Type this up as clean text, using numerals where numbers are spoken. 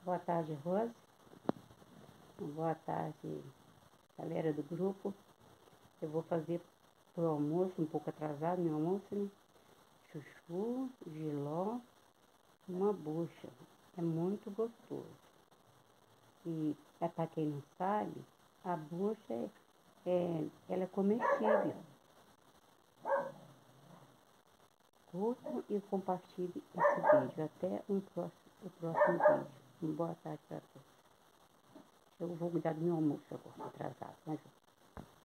Boa tarde, Rose. Boa tarde, galera do grupo. Eu vou fazer pro almoço, um pouco atrasado meu almoço, né? Chuchu, jiló, uma bucha. É muito gostoso. E para quem não sabe, a bucha ela é comestível. Curtam e compartilhem esse vídeo. Até o próximo vídeo. Uma boa tarde para todos. Eu vou cuidar do meu almoço agora, atrasado. Mas